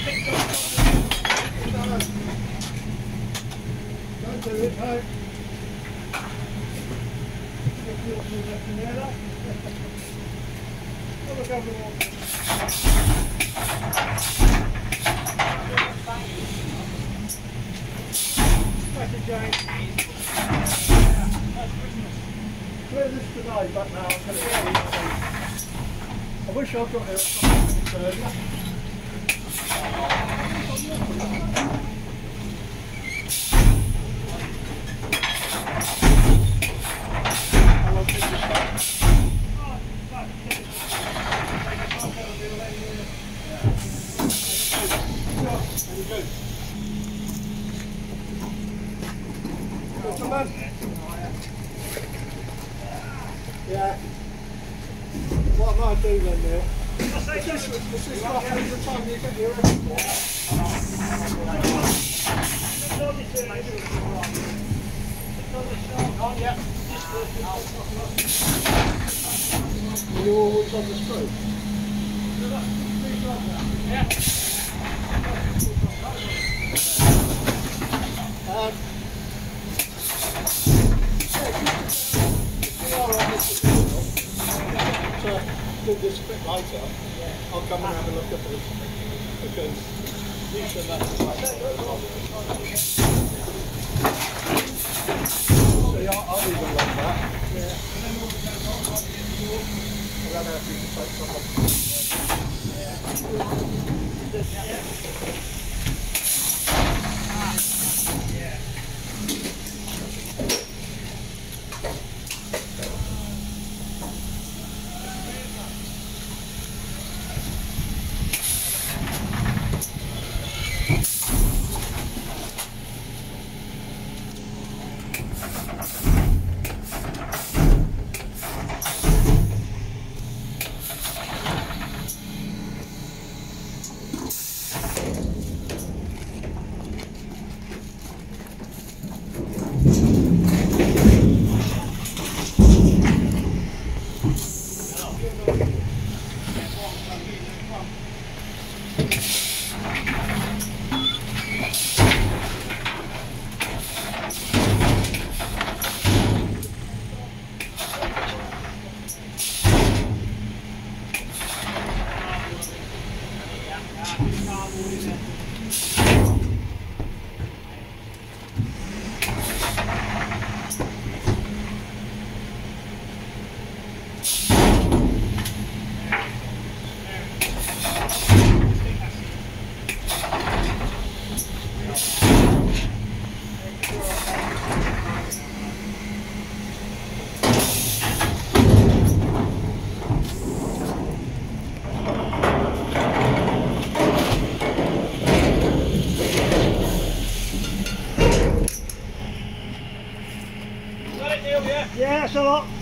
Don't do it, no. Look over the wall. Thank you, James. Clear this today, but now I'm going to get it. I wish I'd got here something earlier. How long did this take? Very good. Gentlemen. Yeah. What am I doing then now? This is roughly the time you get your airport. Are you always on the screw? Yeah. Do this a bit later, I'll come and have a look at this because these are not so yeah, I'll even like that. Yeah. I don't know if you can take Yeah, that's a lot.